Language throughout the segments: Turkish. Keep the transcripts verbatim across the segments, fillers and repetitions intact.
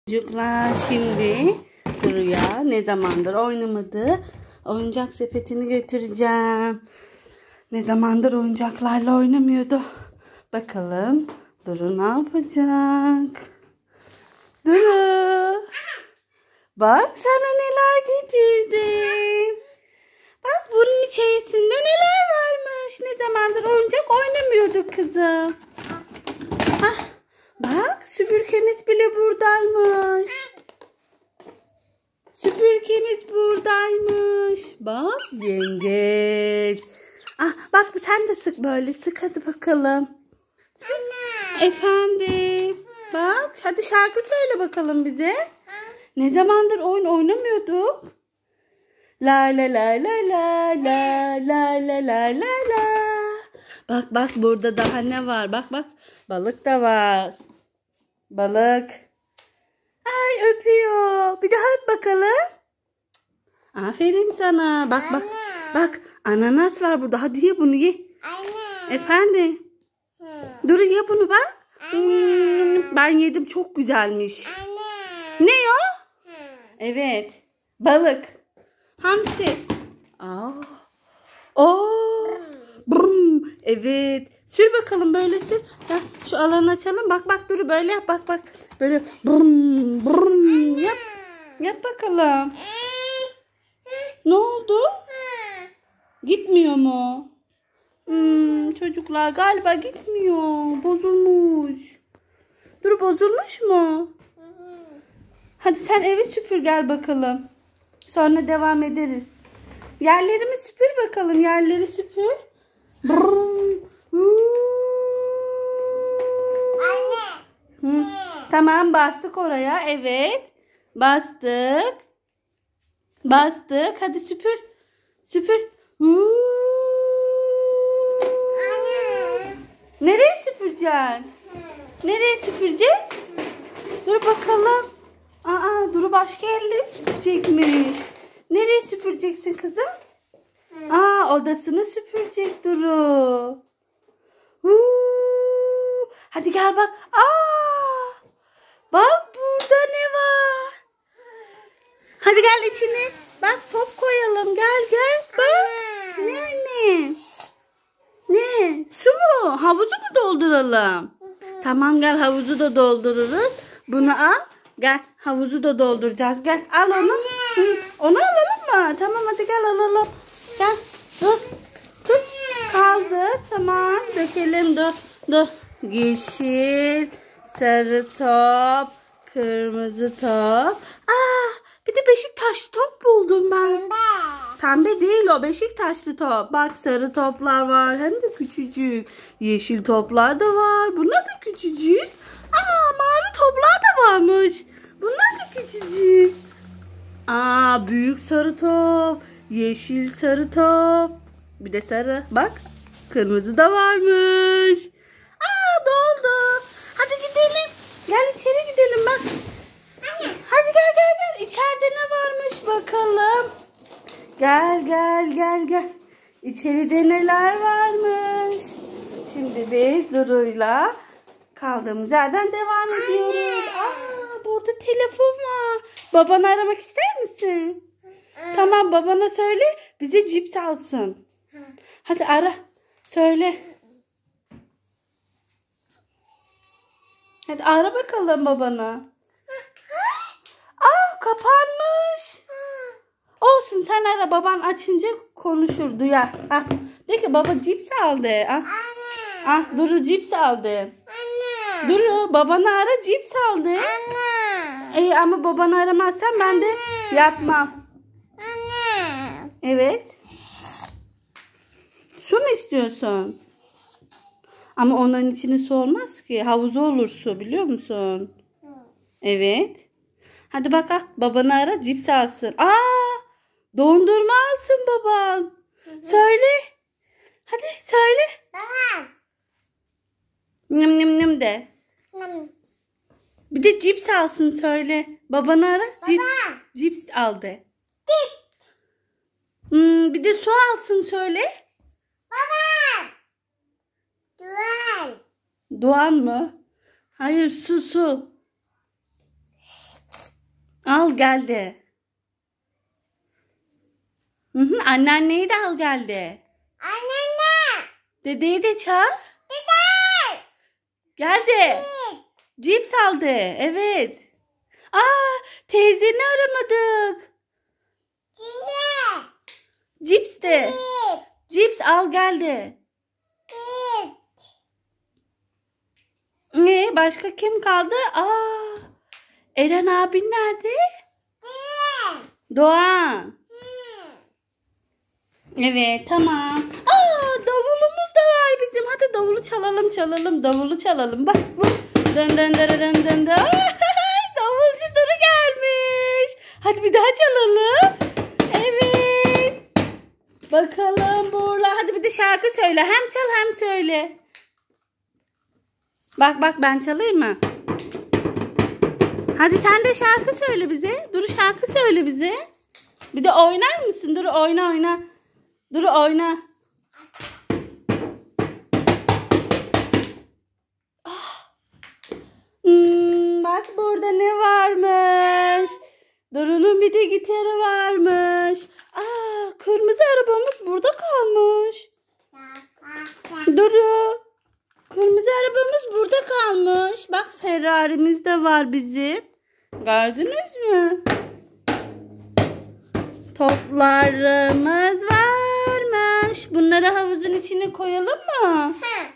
Çocuklar şimdi Duru'ya ne zamandır oynamadı oyuncak sepetini götüreceğim. Ne zamandır oyuncaklarla oynamıyordu. Bakalım Duru ne yapacak? Duru, bak sana neler getirdim. Bak bunun içerisinde neler varmış. Ne zamandır oyuncak oynamıyorduk kızım. Hah, bak süpürgemiz bile buradaymış. Süpürgemiz buradaymış. Bak yengeç. Ah, bak sen de sık böyle sık hadi bakalım. Anne. Efendim. Bak hadi şarkı söyle bakalım bize. Ne zamandır oyun oynamıyorduk. La la la la la la la la la la la. Bak bak burada daha ne var? Bak bak balık da var. Balık. Ay öpüyor. Bir daha öp bakalım. Aferin sana. Bak bak. Bak ananas var burada. Hadi ye bunu ye. Anne. Efendim. Dur ye bunu bak. Hmm, ben yedim çok güzelmiş. Anne. Ne o? Evet. Balık. Hamsi. Aa. Oo. Brum. Evet. Sür bakalım böyle sür. Heh, şu alanı açalım. Bak bak dur böyle yap bak bak. Böyle brum brum yap. Yap bakalım. Ne oldu? Gitmiyor mu? Hmm, çocuklar galiba gitmiyor. Bozulmuş. Dur bozulmuş mu? Hadi sen evi süpür gel bakalım. Sonra devam ederiz. Yerlerimi süpür bakalım. Yerleri süpür. Brum. Anne. Hı. Tamam bastık oraya. Evet. Bastık. Bastık. Hadi süpür. Süpür. Anne. Nereye süpüreceksin? Nereye süpüreceğiz? Dur bakalım. Aa, Duru başka yerleri süpürecekmiş. Nereye süpüreceksin kızım? Hı. Aa, odasını süpürecek Duru. Huu. Hadi gel bak. Aa, bak burada ne var? Hadi gel içine. Bak top koyalım. Gel gel. Bak. Ne anne? Ne? Su mu? Havuzu mu dolduralım? Hı hı. Tamam gel havuzu da doldururuz. Bunu al. Gel havuzu da dolduracağız. Gel al onu. Hı. Onu alalım mı? Tamam hadi gel alalım. Gel. Dur. Tut. Kaldır. Tamam. Dökelim. Dur. Dur. Yeşil. Sarı top. Kırmızı top. Aa, bir de Beşiktaşlı top buldum ben. Pembe. Pembe değil o. Beşiktaşlı top. Bak sarı toplar var. Hem de küçücük. Yeşil toplar da var. Bunlar da küçücük. Aa, mavi toplar da varmış. Bunlar da küçücük. Aa, büyük sarı top. Yeşil sarı top. Bir de sarı. Bak. Kırmızı da varmış. Aa, doldu. Hadi gidelim. Gel içeri gidelim bak. Hadi gel gel gel. İçeride ne varmış bakalım. Gel gel gel gel. İçeride neler varmış. Şimdi biz Duru'yla kaldığımız yerden devam ediyoruz. Aa, burada telefon var. Babanı aramak ister misin? Tamam babana söyle bize cips alsın. Hadi ara. Söyle. Hadi ara bakalım babana. Aa, kapanmış. Olsun sen ara, baban açınca konuşur duyar. Ah, de ki baba cips aldı. Ah, ah Duru cips aldı. Anne. Duru babanı ara, cips aldı. Anne. İyi ama babanı aramazsan ben de Anne. Yapmam. Anne. Evet. Su mu istiyorsun? Ama onların içine su olmaz ki. Havuzu olur su, biliyor musun? Hı. Evet. Hadi bak ah, babanı ara, cips alsın. Aa, dondurma alsın baban. Hı hı. Söyle. Hadi söyle. Baba. Nım nım nım de. Nım. Bir de cips alsın söyle. Babanı ara. Cip, cips aldı. Cips. Hmm, bir de su alsın söyle. Baba. Doğan. Doğan mı? Hayır su su. Al geldi. Hı hı, anneanneyi de al geldi. Anneanne. Dedeyi de çağır. Dede. Geldi. Cips aldı. Evet. Aa, teyzeni aramadık. Çiçek. Cips de. Cips al geldi. Ne? Başka kim kaldı? Aa, Eren abin nerede? Doğan. Evet, tamam. Aa, davulumuz da var bizim. Hadi davulu çalalım çalalım. Davulu çalalım. Bak bu. Dön dön dön dön dön dön. Davulcu Duru gelmiş. Hadi bir daha çalalım. Evet. Bakalım Burla. Hadi bir de şarkı söyle. Hem çal hem söyle. Bak bak ben çalayım mı? Hadi sen de şarkı söyle bize. Duru şarkı söyle bize. Bir de oynar mısın? Duru oyna oyna. Duru oyna. Ah. Hmm, bak burada ne varmış. Duru'nun bir de gitarı varmış. Aa, kırmızı arabamız burada kalmış. Duru. Kırmızı arabamız burada kalmış. Bak Ferrari'miz de var bizim. Gördünüz mü? Toplarımız varmış. Bunları havuzun içine koyalım mı?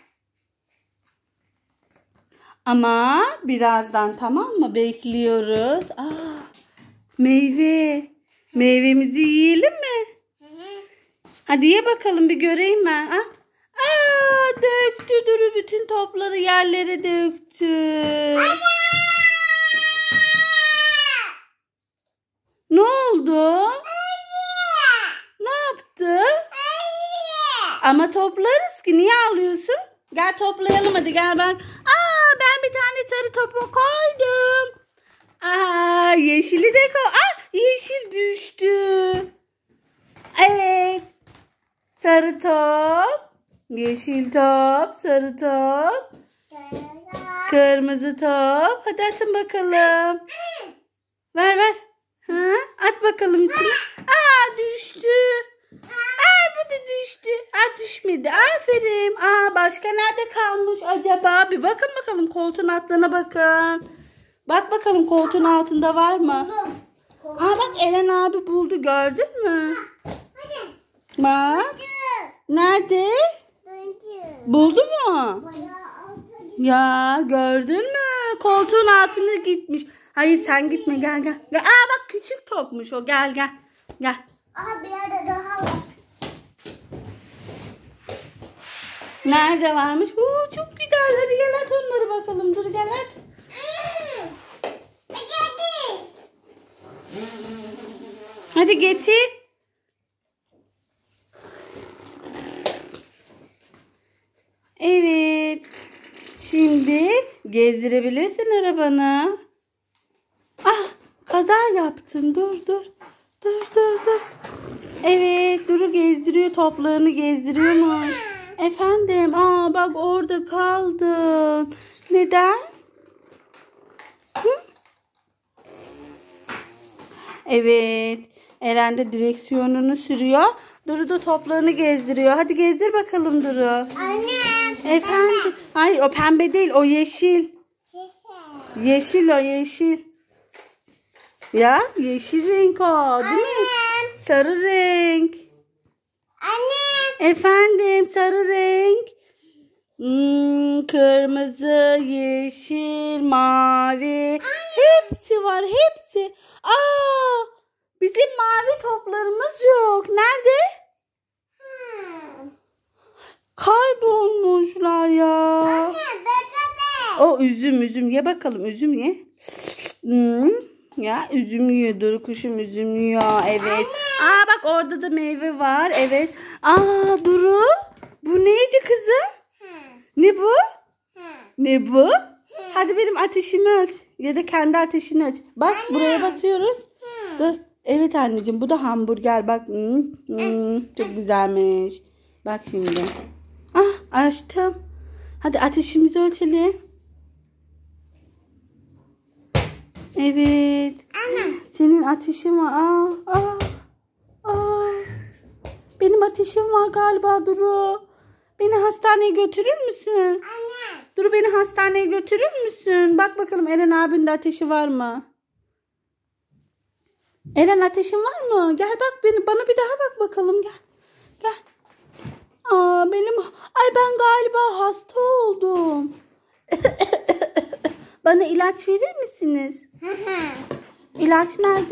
Ama birazdan, tamam mı? Bekliyoruz. Aa, meyve. Meyvemizi yiyelim mi? Hadi ye bakalım, bir göreyim ben. Ah. Aa, döktü Duru, bütün topları yerlere döktü. Ne oldu? Ne yaptı? Ama toplarız ki, niye ağlıyorsun? Gel toplayalım hadi, gel bak. Aa, ben bir tane sarı topu koydum. Aa, yeşili de koy. Aa, yeşil düştü. Evet. Sarı top. Yeşil top, sarı top, kırmızı top. Hadi atın bakalım. Ver ver. Ha, at bakalım içine. Aa, düştü. Aa, bu da düştü. Aa, düşmedi. Aferin. Aa, başka nerede kalmış acaba? Bir bakın bakalım, koltuğun altına bakın. Bak bakalım koltuğun altında var mı? Aa, bak Eren abi buldu, gördün mü? Bak. Nerede? Buldu mu? Ya gördün mü? Koltuğun altına gitmiş. Hayır sen gitme, gel gel. Aa, bak küçük topmuş o, gel gel. Gel. Aha, bir yerde daha var. Nerede varmış? Oo, çok güzel. Hadi gel at onları bakalım. Dur gel at. Hadi getir. Evet. Şimdi gezdirebilirsin arabanı. Ah, kaza yaptın. Dur dur. Dur dur dur. Evet, Duru gezdiriyor, toplarını gezdiriyormuş. Efendim, aa bak orada kaldın. Neden? Hı? Evet. Eren de direksiyonunu sürüyor. Duru da toplarını gezdiriyor. Hadi gezdir bakalım Duru. Anne. Efendim. Hayır, o pembe değil, o yeşil. Yeşil o, yeşil. Ya yeşil renk o, değil mi? Sarı renk. Anne. Efendim, sarı renk. Hmm, kırmızı, yeşil, mavi. Anne. Hepsi var, hepsi. Aa, bizim mavi toplarımız yok. Nerede? Hmm. Kaybolmuşlar ya. Anne, bekle. O üzüm, üzüm. Ye bakalım, üzüm ye. Hmm. Ya üzüm yiyor, Duru kuşum üzüm yiyor. Evet. Anne. Aa bak orada da meyve var. Evet. Aa Duru. Bu neydi kızım? Hı. Ne bu? Hı. Ne bu? Hı. Hadi benim ateşimi aç. Ya da kendi ateşini aç. Bak anne, buraya basıyoruz. Hı. Dur. Evet anneciğim, bu da hamburger. Bak. Hmm, hmm, çok güzelmiş. Bak şimdi. Ah, açtım. Hadi ateşimizi ölçelim. Evet. Anne. Senin ateşin var. Aa, aa, aa. Benim ateşim var galiba Duru. Beni hastaneye götürür müsün? Anne. Duru beni hastaneye götürür müsün? Bak bakalım Eren abinin de ateşi var mı? Eren ateşin var mı? Gel bak beni, bana bir daha bak bakalım gel. Gel. Aa benim ay ben galiba hasta oldum. Bana ilaç verir misiniz? İlaç nerede?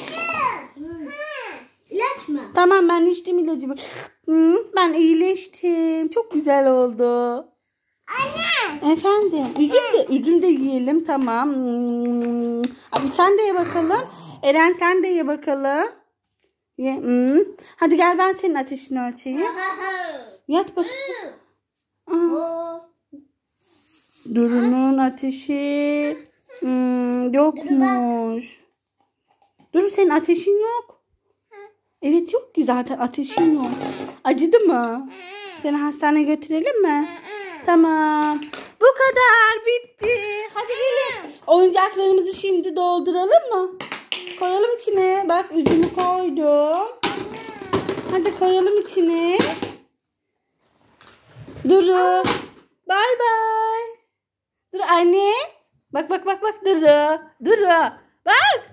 İlaç mı? Tamam ben içtim ilacımı. Hı, ben iyileştim. Çok güzel oldu. Anne. Efendim üzüm de, üzüm de yiyelim tamam. Hmm. Hadi sen de ye bakalım. Eren sen de ye bakalım. Ye. Hmm. Hadi gel ben senin ateşini ölçeyim. Yat bak. Aa, Duru'nun ateşi hmm, yokmuş. Duru senin ateşin yok. Evet yok ki zaten ateşin yok. Acıdı mı? Seni hastaneye götürelim mi? Tamam. Bu kadar bitti. Hadi gelin. Oyuncaklarımızı şimdi dolduralım mı? Koyalım içine. Bak üzümü koydum. Hadi koyalım içine. Duru. Bay bay. Dur anne. Bak bak bak bak Duru. Duru. Bak.